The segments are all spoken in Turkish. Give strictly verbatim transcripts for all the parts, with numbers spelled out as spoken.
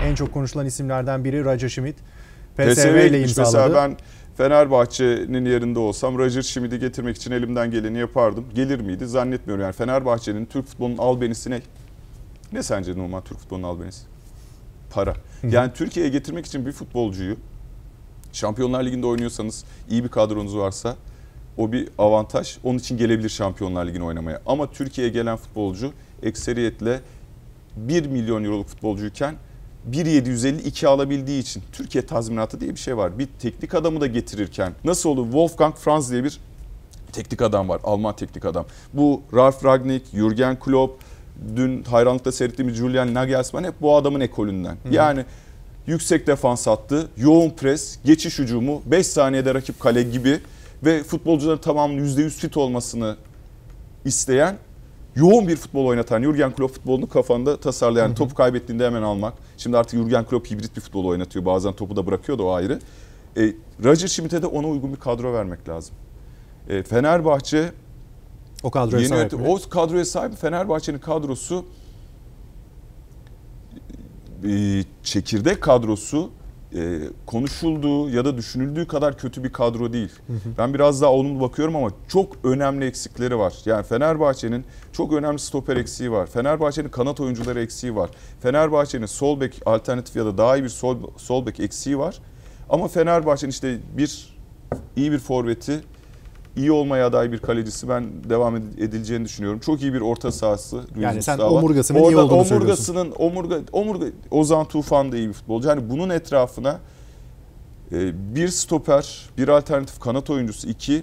en çok konuşulan isimlerden biri Roger Schmidt. P S V ile imzaladı. Mesela ben Fenerbahçe'nin yerinde olsam Roger Schmidt'i getirmek için elimden geleni yapardım. Gelir miydi? Zannetmiyorum. Yani Fenerbahçe'nin Türk futbolunun albenisi ne? Ne sence normal Türk futbolunun albenisi? Para. Yani Türkiye'ye getirmek için bir futbolcuyu Şampiyonlar Ligi'nde oynuyorsanız, iyi bir kadronuz varsa o bir avantaj. Onun için gelebilir Şampiyonlar Ligi'ni oynamaya. Ama Türkiye'ye gelen futbolcu ekseriyetle bir milyon euroluk futbolcuyken bir milyon yedi yüz elli iki alabildiği için Türkiye tazminatı diye bir şey var. Bir teknik adamı da getirirken nasıl olur? Wolfgang Franz diye bir teknik adam var. Alman teknik adam. Bu Ralf Rangnick, Jürgen Klopp, dün hayranlıkla seyrettiğimiz Julian Nagelsmann hep bu adamın ekolünden. Hı. Yani yüksek defans hattı, yoğun pres, geçiş hücumu, beş saniyede rakip kale gibi ve futbolcuların tamamının yüzde yüz fit olmasını isteyen, yoğun bir futbol oynatan, Jürgen Klopp futbolunu kafanda tasarlayan, hı hı. topu kaybettiğinde hemen almak. Şimdi artık Jürgen Klopp hibrit bir futbol oynatıyor. Bazen topu da bırakıyor da o ayrı. E, Roger Schmidt'e de ona uygun bir kadro vermek lazım. E, Fenerbahçe o kadroya sahip mi? O kadroya sahip. Fenerbahçe'nin kadrosu e, çekirdek kadrosu e, konuşulduğu ya da düşünüldüğü kadar kötü bir kadro değil. Hı hı. Ben biraz daha olumlu bakıyorum ama çok önemli eksikleri var. Yani Fenerbahçe'nin çok önemli stoper eksiği var. Fenerbahçe'nin kanat oyuncuları eksiği var. Fenerbahçe'nin sol bek alternatif ya da daha iyi bir sol, sol bek eksiği var. Ama Fenerbahçe'nin işte bir iyi bir forveti, iyi olmaya aday bir kalecisi ben devam edileceğini düşünüyorum. Çok iyi bir orta sahası. Yani sen omurgasının iyi olduğunu omurgasının, omurga, omurga, Ozan Tufan da iyi bir futbolcu. Yani bunun etrafına bir stoper, bir alternatif kanat oyuncusu, iki,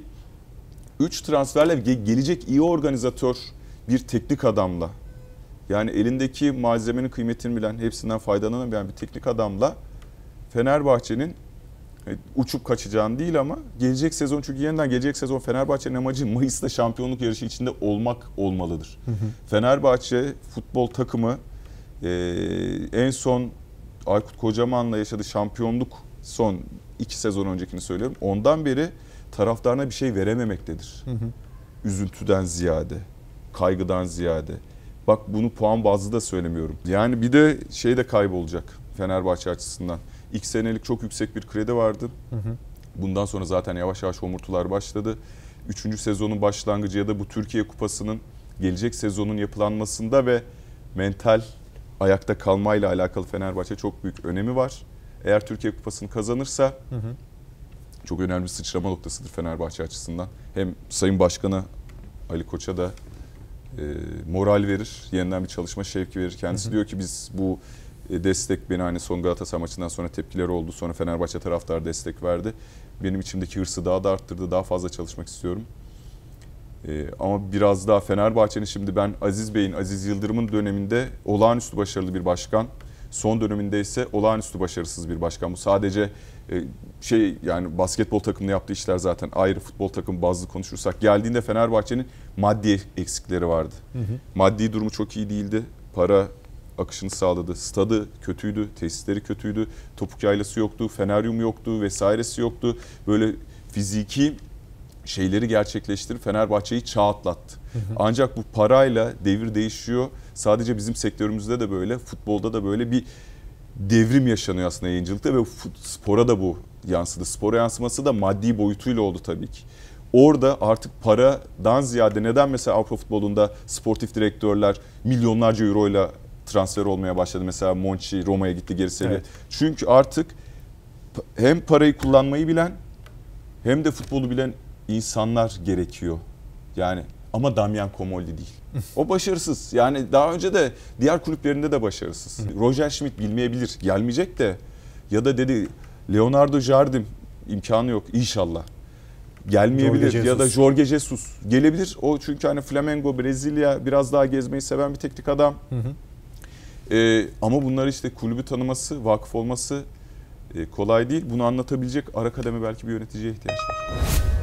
üç transferle gelecek iyi organizatör bir teknik adamla, yani elindeki malzemenin kıymetini bilen, hepsinden faydalanabilen bir teknik adamla Fenerbahçe'nin uçup kaçacağını değil ama gelecek sezon, çünkü yeniden gelecek sezon Fenerbahçe'nin amacı Mayıs'ta şampiyonluk yarışı içinde olmak olmalıdır. Hı hı. Fenerbahçe futbol takımı e, en son Aykut Kocaman'la yaşadığı şampiyonluk, son iki sezon öncekini söylüyorum. Ondan beri taraftarına bir şey verememektedir. Hı hı. Üzüntüden ziyade, kaygıdan ziyade. Bak bunu puan bazlı da söylemiyorum. Yani bir de şey de kaybolacak Fenerbahçe açısından. İki senelik çok yüksek bir kredi vardı. Hı hı. Bundan sonra zaten yavaş yavaş homurtular başladı. Üçüncü sezonun başlangıcı ya da bu Türkiye Kupası'nın gelecek sezonun yapılanmasında ve mental ayakta kalmayla alakalı Fenerbahçe çok büyük önemi var. Eğer Türkiye Kupası'nı kazanırsa hı hı. çok önemli bir sıçrama noktasıdır Fenerbahçe açısından. Hem Sayın Başkan'a, Ali Koç'a da e, moral verir, yeniden bir çalışma şevki verir. Kendisi hı hı. diyor ki biz bu destek, beni hani son Galatasaray maçından sonra tepkileri oldu. Sonra Fenerbahçe taraftarı destek verdi. Benim içimdeki hırsı daha da arttırdı. Daha fazla çalışmak istiyorum. Ee, ama biraz daha Fenerbahçe'nin şimdi ben Aziz Bey'in, Aziz Yıldırım'ın döneminde olağanüstü başarılı bir başkan. Son döneminde ise olağanüstü başarısız bir başkan. Bu sadece e, şey yani basketbol takımında yaptığı işler zaten ayrı, futbol takımı bazlı konuşursak. Geldiğinde Fenerbahçe'nin maddi eksikleri vardı. Hı hı. Maddi durumu çok iyi değildi. Para akışını sağladı. Stadı kötüydü, tesisleri kötüydü, topuk yaylası yoktu, feneryum yoktu vesairesi yoktu. Böyle fiziki şeyleri gerçekleştirip Fenerbahçe'yi çağ atlattı. Hı hı. Ancak bu parayla devir değişiyor. Sadece bizim sektörümüzde de böyle, futbolda da böyle bir devrim yaşanıyor aslında yayıncılıkta ve spora da bu yansıdı. Spora yansıması da maddi boyutuyla oldu tabii ki. Orada artık paradan ziyade neden mesela Avrupa futbolunda sportif direktörler milyonlarca euroyla transfer olmaya başladı. Mesela Monchi Roma'ya gitti, geri seviye. Evet. Çünkü artık hem parayı kullanmayı bilen hem de futbolu bilen insanlar gerekiyor. Yani ama Damian Comolli değil. O başarısız. Yani daha önce de diğer kulüplerinde de başarısız. Roger Schmidt bilmeyebilir. Gelmeyecek de ya da dedi Leonardo Jardim imkanı yok inşallah. Gelmeyebilir ya da Jorge Jesus gelebilir. O çünkü hani Flamengo, Brezilya biraz daha gezmeyi seven bir teknik adam. Hı hı. Ee, ama bunlar işte kulübü tanıması, vakıf olması e, kolay değil. Bunu anlatabilecek ara kademe belki bir yöneticiye ihtiyaç var.